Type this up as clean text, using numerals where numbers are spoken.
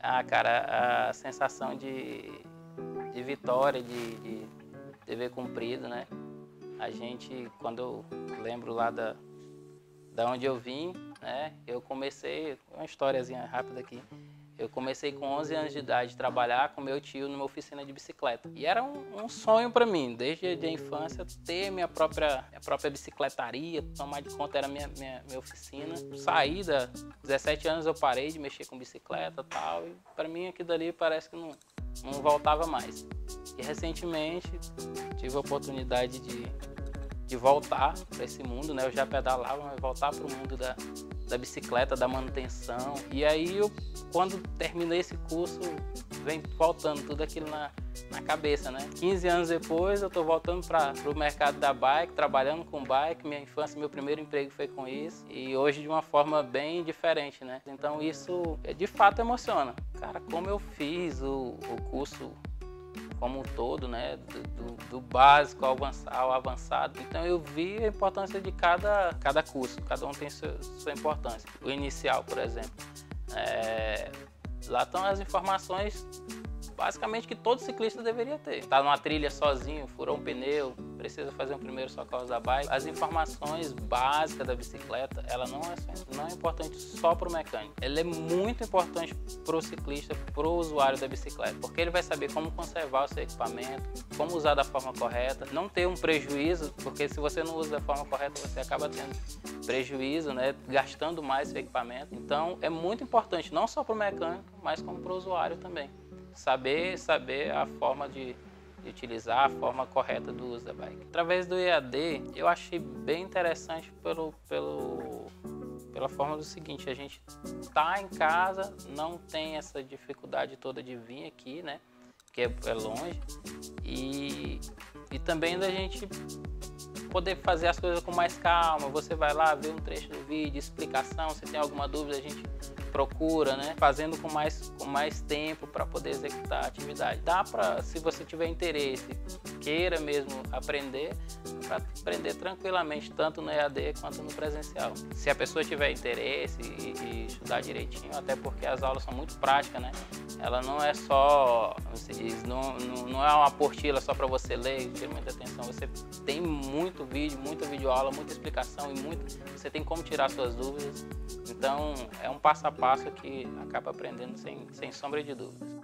Ah, cara, a sensação de vitória, de dever cumprido, né? A gente, quando eu lembro lá da onde eu vim, né? Eu comecei, uma historiazinha rápida aqui. Eu comecei com 11 anos de idade a trabalhar com meu tio numa oficina de bicicleta. E era um sonho para mim, desde a infância, ter minha própria bicicletaria, tomar de conta era minha oficina. Saí 17 anos eu parei de mexer com bicicleta e tal, e para mim aquilo ali parece que não voltava mais. E recentemente tive a oportunidade de voltar para esse mundo, né? Eu já pedalava, mas voltar para o mundo da bicicleta, da manutenção. E aí, quando terminei esse curso, vem voltando tudo aquilo na cabeça, né? 15 anos depois, eu estou voltando para o mercado da bike, trabalhando com bike. Minha infância, meu primeiro emprego foi com isso. E hoje de uma forma bem diferente, né? Então isso, de fato, emociona. Cara, como eu fiz o curso como um todo, né, do básico ao avançado. Então eu vi a importância de cada curso, cada um tem sua importância. O inicial, por exemplo, lá estão as informações basicamente que todo ciclista deveria ter. Está numa trilha sozinho, furou um pneu, precisa fazer um primeiro socorro da bike. As informações básicas da bicicleta, ela não é importante só para o mecânico. Ela é muito importante para o ciclista, para o usuário da bicicleta, porque ele vai saber como conservar o seu equipamento, como usar da forma correta, não ter um prejuízo, porque se você não usa da forma correta, você acaba tendo prejuízo, né, gastando mais seu equipamento. Então é muito importante, não só para o mecânico, mas como para o usuário também. Saber a forma de utilizar, a forma correta do uso da bike. Através do EAD, eu achei bem interessante pela forma do seguinte: a gente tá em casa, não tem essa dificuldade toda de vir aqui, né? Porque é longe. E também da gente poder fazer as coisas com mais calma. Você vai lá, vê um trecho do vídeo, explicação, se tem alguma dúvida a gente procura, né? Fazendo com mais tempo para poder executar a atividade. Dá para, se você tiver interesse, queira mesmo aprender, para aprender tranquilamente, tanto no EAD quanto no presencial. Se a pessoa tiver interesse e estudar direitinho, até porque as aulas são muito práticas, né? Ela não é só, como se diz, não é uma apostila só para você ler e ter muita atenção. Você tem muito vídeo, muita videoaula, muita explicação e você tem como tirar suas dúvidas. Então, é um passo a passo que acaba aprendendo sem sombra de dúvidas.